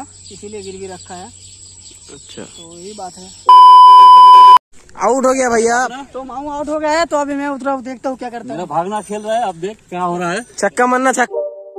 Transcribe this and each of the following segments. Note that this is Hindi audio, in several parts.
इसीलिए गिरवी रखा है। अच्छा, तो यही बात है। आउट हो गया भैया। तो मामू आउट हो गया है, तो अभी मैं उतरा देखता हूँ क्या करता है। मेरा भागना खेल रहा है, अब देख क्या हो रहा है। छक्का मारना, छक्का।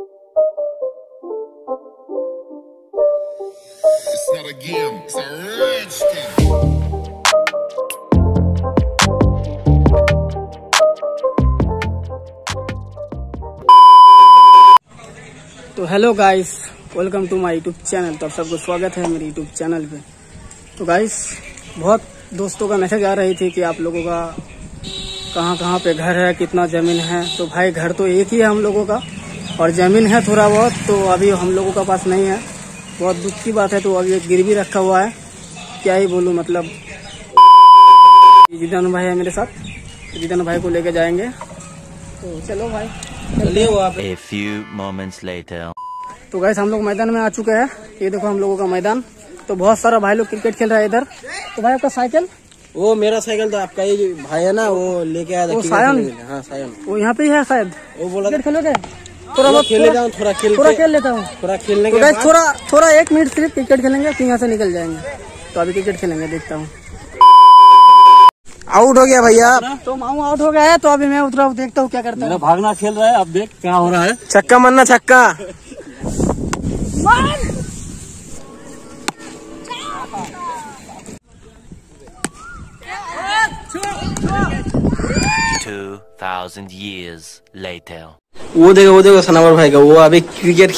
तो hello guys, welcome to my YouTube channel. तो आप सबको स्वागत है मेरे यूट्यूब चैनल पे। तो गाइस, बहुत दोस्तों का मैसेज आ रही थी कि आप लोगों का कहाँ कहाँ पे घर है, कितना ज़मीन है। तो भाई घर तो एक ही है हम लोगों का, और ज़मीन है थोड़ा बहुत, तो अभी हम लोगों का पास नहीं है। बहुत दुख की बात है। तो अभी एक गिरवी रखा हुआ है, क्या ही बोलूँ। मतलब जिदान भाई है मेरे साथ, जिदान भाई को लेके जाएंगे। तो चलो भाई, चलिए। वो आप A few moments later. तो गाइस, हम लोग मैदान में आ चुके हैं। ये देखो हम लोगों का मैदान। तो बहुत सारा भाई लोग क्रिकेट खेल रहा है इधर। तो भाई आपका साइकिल? वो मेरा साइकिल था, आपका ये भाई है ना, वो लेके आया था। वो सायन? हाँ सायन, वो यहाँ पे ही है शायद। वो बोला क्रिकेट खेलोगे? थोड़ा बहुत खेल लेता हूँ, थोड़ा खेल लेता हूँ। थोड़ा खेलने तो के गाइस, बाद थोड़ा 1 मिनट सिर्फ क्रिकेट खेलेंगे, फिर यहाँ से निकल जाएंगे। तो अभी क्रिकेट खेलेंगे, देखता हूँ। आउट हो गया भैया। तो मामू आउट हो गया है, तो अभी मैं उतरा देखता हूँ क्या करता है। मेरा भागना खेल रहा है, अब देख क्या हो रहा है। छक्का मारना, छक्का। 2000 years later. वो देखो सनावर भाई का, वो अभी क्रिकेट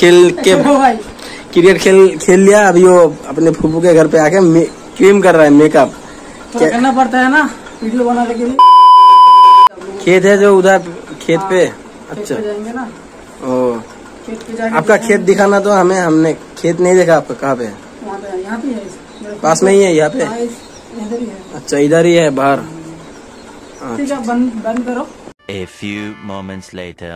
खेल लिया। अभी वो अपने फूफू के घर पे आके क्रीम कर रहा है, मेकअप। तो करना पड़ता है ना वीडियो बनाने के लिए। खेत है जो उधर खेत पे। अच्छा, जाएंगे ना, ओ खेत पे जाके आपका खेत दिखाना तो हमें, हमने खेत नहीं देखा आपका। कहाँ पे है? यहाँ पे है, पास में ही है, यहाँ पे। इधर ही है। अच्छा, इधर ही है, बाहर। ठीक है, बंद करो। A few moments later.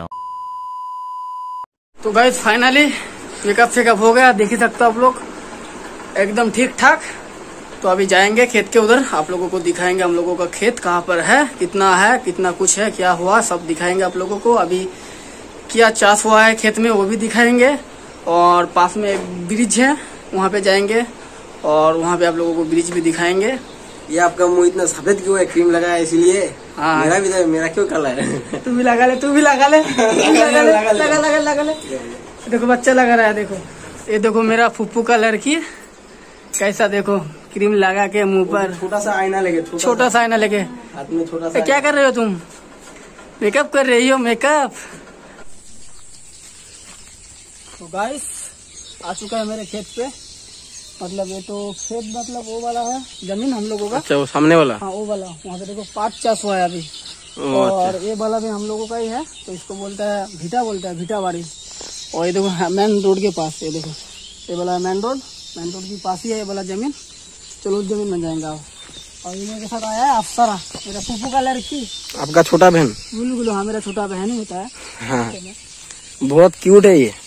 तो गाइस, फाइनली मेकअप हो गया, देख ही सकते हो आप लोग, एकदम ठीक ठाक। तो अभी जाएंगे खेत के उधर, आप लोगों को दिखाएंगे हम लोगों का खेत कहाँ पर है, कितना कुछ है, क्या हुआ, सब दिखाएंगे आप लोगों को। अभी क्या चाष हुआ है खेत में वो भी दिखाएंगे। और पास में एक ब्रिज है, वहाँ पे जाएंगे और वहाँ पे आप लोगों को ब्रिज भी दिखाएंगे। ये आपका मुंह इतना सफेद क्यों है? क्रीम लगाया इसलिए? हाँ, मेरा भी तो, मेरा क्यों काला है? तू भी लगा ले। लगा ले। देखो बच्चा लगा रहा है, देखो ये देखो मेरा फुप्पू का लड़की कैसा, देखो क्रीम लगा के मुंह पर। छोटा सा आईना लेके, छोटा सा आईना लेके हाथ में छोटा सा। क्या कर रहे हो तुम? मेकअप कर रही हो, मेकअप। तो गाइस, आ चुका है मेरे खेत पे। मतलब ये तो खेत, मतलब वो वाला है जमीन हम लोगों का। अच्छा, वो सामने वाला? हाँ, वो वाला। वहाँ पे देखो पाट चाष हुआ है अभी। और ये वाला भी हम लोगों का ही है। तो इसको बोलता है भीटा बाड़ी। और ये देखो मेन रोड के पास, ये देखो ये वाला मेन रोड के पास ही है ये वाला जमीन। चलो उस जमीन में जाएंगे आप। और ये मेरे साथ आया है अफसरा, मेरा फूफू का लड़की। आपका छोटा बहन? बिल्कुल, हाँ, मेरा छोटा बहन ही होता है। हाँ, बहुत क्यूट है ये।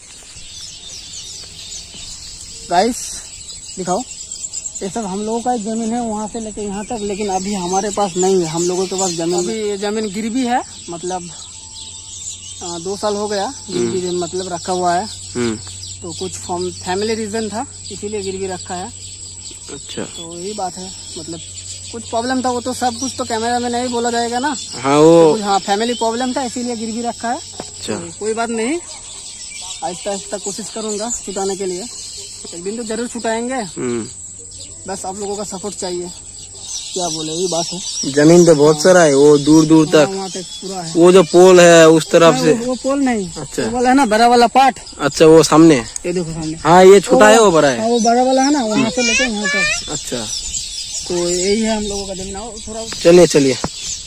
गाइस दिखाओ, ये सब हम लोगों का एक जमीन है, वहाँ से लेके यहाँ तक। लेकिन अभी हमारे पास नहीं है, हम लोगों के पास जमीन। अभी ये जमीन गिरवी है, मतलब 2 साल हो गया गिरवी, मतलब रखा हुआ है। तो कुछ फैमिली रीजन था, इसीलिए गिरवी रखा है। अच्छा, तो यही बात है। मतलब कुछ प्रॉब्लम था, वो तो सब कुछ तो कैमरा में नहीं बोला जाएगा ना। हाँ, वो तो फैमिली प्रॉब्लम था, इसीलिए गिरवी रखा है। अच्छा, तो कोई बात नहीं, आहिस्ता कोशिश करूंगा छुटाने के लिए। एक दिन तो जरूर छुटाएंगे। बस आप लोगों का सपोर्ट चाहिए, क्या बोले, यही बात है। जमीन तो बहुत सारा है, वो दूर दूर तक। वहाँ तक पूरा है। वो जो पोल है उस तरफ से? वो पोल नहीं। अच्छा, वो वाला है ना बड़ा वाला पार्ट। अच्छा, वो सामने, ये देखो सामने। हाँ, ये छोटा है, वो बड़ा है। वो बड़ा वाला है ना, वहाँ से लेके यहाँ तक। अच्छा, तो यही है हम लोगों का जमीन। थोड़ा चलिए।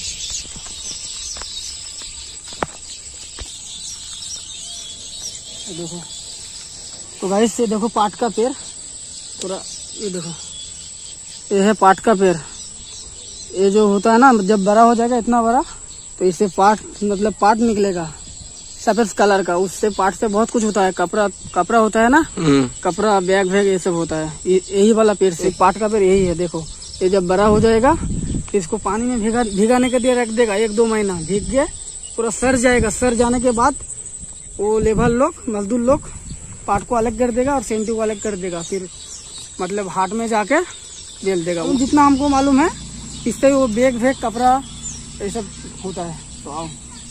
देखो, तो गाइस, ये देखो पाट का पेड़ पूरा, ये देखो ये है पाट का पेड़। ये जो होता है ना, जब बड़ा हो जाएगा इतना बड़ा, तो इससे पाट निकलेगा सफेद कलर का। उससे पाट से बहुत कुछ होता है, कपड़ा होता है ना, कपड़ा, बैग ये सब होता है। यही वाला पेड़ से, पाट का पेड़ यही है। देखो, ये जब बड़ा हो जाएगा तो इसको पानी में भिगाने के लिए रख देगा। 1-2 महीना भीग गए, पूरा सर जाएगा। सर जाने के बाद वो लेबर लोग, मजदूर लोग पार्ट को अलग कर देगा और सेंटी को अलग कर देगा, फिर मतलब हाट में जाके बेच देगा। वो जितना हमको मालूम है इससे वो बैग वैग कपड़ा ये सब होता है। तो आओ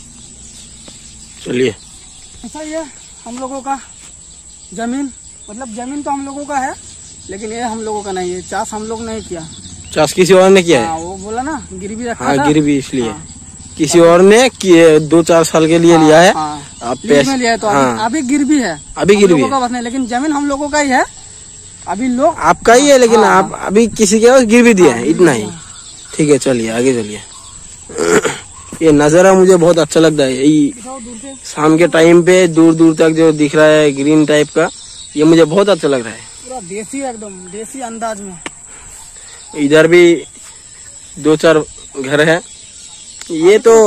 चलिए। ऐसा ही है हम लोगों का जमीन, मतलब जमीन तो हम लोगों का है लेकिन ये हम लोगों का नहीं है। चाष हम लोग नहीं किया, चाष किसी और ने किया है। हाँ, वो बोला ना गिरवी रखा हाँ, था। गिरवी इसलिए हाँ। किसी और ने 2-4 साल के लिए लिया है। हाँ, आप लीज में लिया है तो अभी गिरवी है, अभी हम गिरवी लोगों का है। बस नहीं, लेकिन जमीन हम लोगों का ही है। अभी लोग आपका ही है लेकिन हाँ। आप अभी किसी के पास गिरवी दिया है, इतना ही। ठीक है, चलिए आगे चलिए। ये नजारा मुझे बहुत अच्छा लगता है। ये दूर से शाम के टाइम पे दूर दूर तक जो दिख रहा है ग्रीन टाइप का, ये मुझे बहुत अच्छा लग रहा है। पूरा देसी एकदम देसी अंदाज में। इधर भी 2-4 घर है। ये तो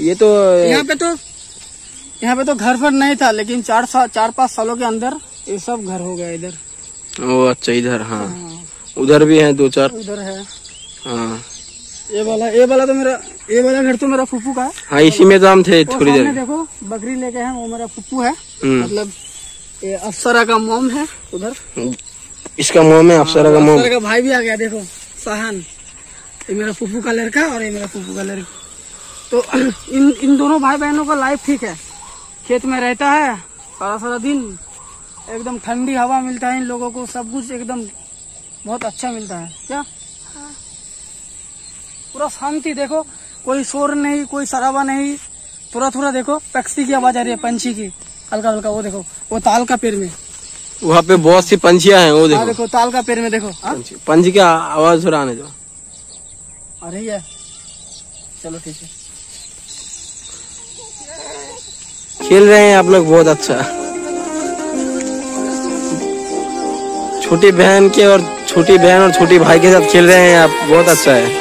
यहाँ पे तो घर पर नहीं था, लेकिन 4-5 सालों के अंदर ये सब घर हो गया इधर। ओ अच्छा, इधर हाँ, उधर भी है 2-4। उधर है हाँ ये वाला तो मेरा, ये वाला घर तो मेरा फुप्पू का है। हाँ, इसी में तो हम थे वो थोड़ी सामने देर। देखो बकरी लेके हैं, वो मेरा फुप्पू है। मतलब ये अफसरा का मोम है उधर। इसका मोम है, अफसरा का मोम। अफसरा का भाई भी आ गया, देखो साहन। ये मेरा फुप्पू का लड़का और ये मेरा फुप्पू का लड़की। तो इन दोनों भाई बहनों का लाइफ ठीक है, खेत में रहता है सारा दिन, एकदम ठंडी हवा मिलता है इन लोगों को, सब कुछ एकदम बहुत अच्छा मिलता है। क्या पूरा शांति, देखो कोई शोर नहीं, कोई शराबा नहीं। थोड़ा देखो पक्षी की आवाज आ रही है, पंछी की हल्का हल्का। वो देखो वो ताल का पेड़ में, वहाँ पे बहुत सी पंछियां हैं। वो हाँ देखो देखो ताल का पेड़ में देखो। हाँ पंछी की आवाज थोड़ा आने दो। आ रही है, चलो ठीक है। खेल रहे हैं आप लोग, बहुत अच्छा। छोटी बहन और छोटी भाई के साथ खेल रहे हैं आप, बहुत अच्छा है।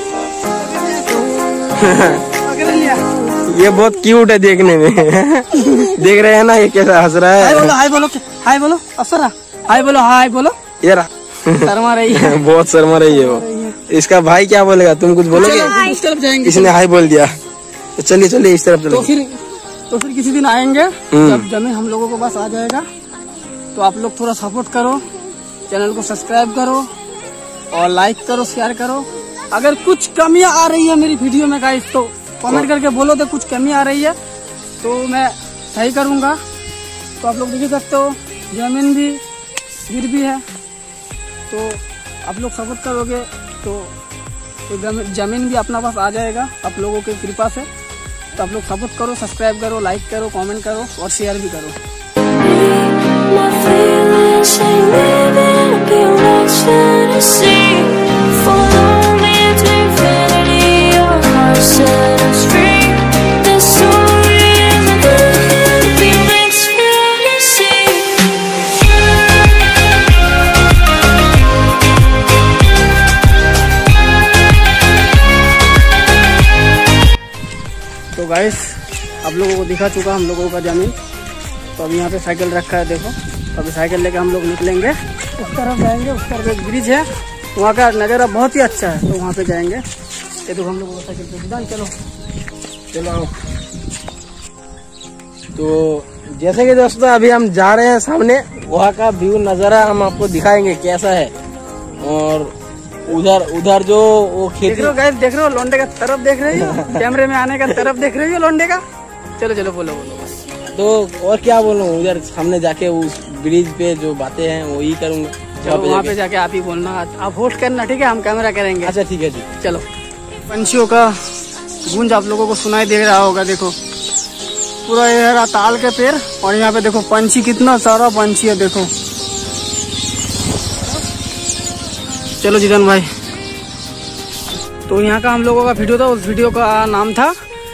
पकड़ लिया। ये बहुत क्यूट है देखने में। देख रहे हैं ना ये कैसा हंस रहा हाय है। बोलो, हाय बोलो, हाय बोलो अफसरा, हाय बोलो, हाय बोलो। ये रहा। शर्मा रही है। बहुत शर्मा रही है वो। इसका भाई क्या बोलेगा, तुम कुछ बोलोगे? इस तरफ जाएंगे। इसने हाय बोल दिया, तो चलिए इस तरफ तो चलिए। फिर किसी दिन आएंगे जब जमीन हम लोगों को बस आ जाएगा। तो आप लोग थोड़ा सपोर्ट करो, चैनल को सब्सक्राइब करो और लाइक करो, शेयर करो। अगर कुछ कमियां आ रही है मेरी वीडियो में गाइस, तो कमेंट करके बोलो तो कुछ कमी आ रही है तो मैं सही करूंगा। तो आप लोग देख सकते हो जमीन भी गिरवी है, तो आप लोग सपोर्ट करोगे तो जमीन भी अपना पास आ जाएगा आप लोगों की कृपा से। तो आप लोग सपोर्ट करो, सब्सक्राइब करो, लाइक करो, कमेंट करो और शेयर भी करो। तो गाइस आप लोगों को दिखा चुका हम लोगों का जमीन। तो अभी यहाँ पे साइकिल रखा है, देखो। तो अभी साइकिल लेके हम लोग निकलेंगे, उस तरफ जाएंगे। उस तरफ एक ब्रिज है, वहाँ का नज़ारा बहुत ही अच्छा है, तो वहाँ पे जाएंगे। ये देखो हम लोगों को साइकिल पे, चलो। तो जैसे कि दोस्तों अभी हम जा रहे हैं सामने, वहाँ का व्यू नजारा हम आपको दिखाएंगे कैसा है। और उधर जो वो देख खेती, रहे हो गाइस, देख रहे हो लोंडे का तरफ देख रही हो, कैमरे में आने का तरफ देख रही हो लोंडे का। चलो बोलो। तो और क्या बोलूं, उधर सामने जाके उस ब्रिज पे जो बातें हैं वही करूंगा। चलो वहाँ पे जाके आप ही बोलना, आप होस्ट करना, ठीक है? हम कैमरा करेंगे। अच्छा ठीक है। चलो। पंछियों का गूंज आप लोगों को सुनाई दे रहा होगा, देखो पूरा ये रहा ताल के पेड़ और यहाँ पे देखो पंछी, कितना सारा पंछी है, देखो। चलो जिदन भाई, तो यहाँ का हम लोगों का वीडियो था, उस वीडियो का नाम था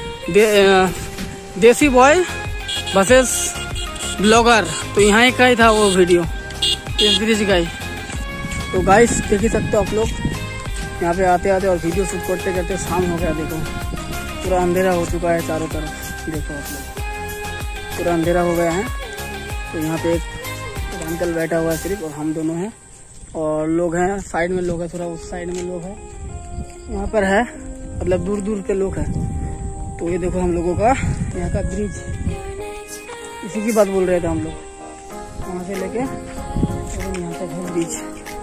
देसी बॉय वर्सेस ब्लॉगर। तो यहाँ का ही था वो वीडियो, इस ब्रिज का ही। तो गाइस देख ही सकते हो आप लोग, यहाँ पे आते और वीडियो शूट करते करते शाम हो गया। देखो पूरा अंधेरा हो चुका है चारों तरफ, देखो आप लोग पूरा अंधेरा हो गया है। तो यहाँ पे एक अंकल बैठा हुआ है सिर्फ, और हम दोनों हैं, और लोग हैं साइड में, लोग हैं थोड़ा उस साइड में लोग हैं, यहाँ पर है मतलब दूर दूर के लोग हैं। तो ये देखो हम लोगों का यहाँ का ब्रिज, इसी की बात बोल रहे थे हम लोग। वहाँ से लेके और यहाँ तक है बीच।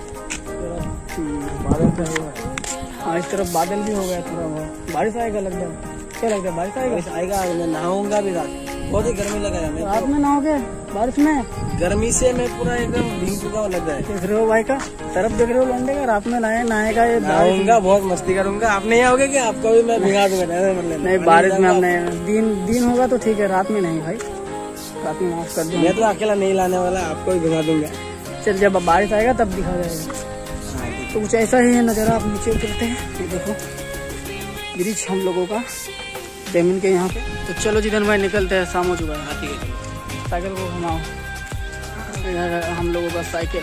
बादल का हुआ है। हाँ इस तरफ बादल भी हो गया थोड़ा बहुत। बारिश आएगा लग जाए, क्या लगता है बारिश आएगा? बारिश आएगा, मैं नहाऊंगा भी रात, बहुत ही गर्मी लगा है मैं रात में नहाओगे बारिश में? गर्मी से मैं पूरा एकदम भीग चुका हूँ लग रहा है। देख रहे हो भाई का तरफ देख रहे हो लौंडे का, रात में नहाएगा ये। नहाऊंगा, बहुत मस्ती करूंगा। आप नहीं आओगे क्या? आपको भी मैं भिगा दूंगा। नहीं बारिश में हम नहीं, दिन होगा तो ठीक है, रात में नहीं भाई, रात में माफ कर दूंगा। मैं तो अकेला नहीं लाने वाला, आपको भी भिगा दूंगा। चल जब बारिश आएगा तब दिखा जाएगा। तो कुछ ऐसा ही है नज़ारा। आप नीचे उतरते हैं, ये देखो ब्रिज हम लोगों का डेमिन के यहाँ पे। तो चलो जिधर भाई निकलते हैं, शाम हो चुका है। ठीक है, साइकिल को घुमाओ, हम लोगों का साइकिल।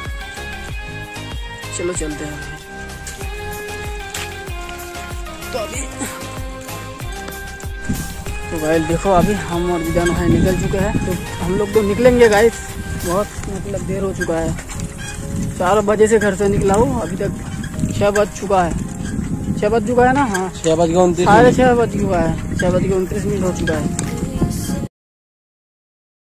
चलो चलते हैं। तो भाई देखो अभी हम और जिदान भाई निकल चुके हैं। तो हम लोग तो निकलेंगे गाइस, बहुत मतलब देर हो चुका है। 4 बजे से घर से निकला हूँ, अभी तक 6 बज चुका है। 6 बज चुका है ना? हाँ 6 बज गए 29 साढ़े 6 बज चुका है, 6 बज के 29 मिनट हो चुका है।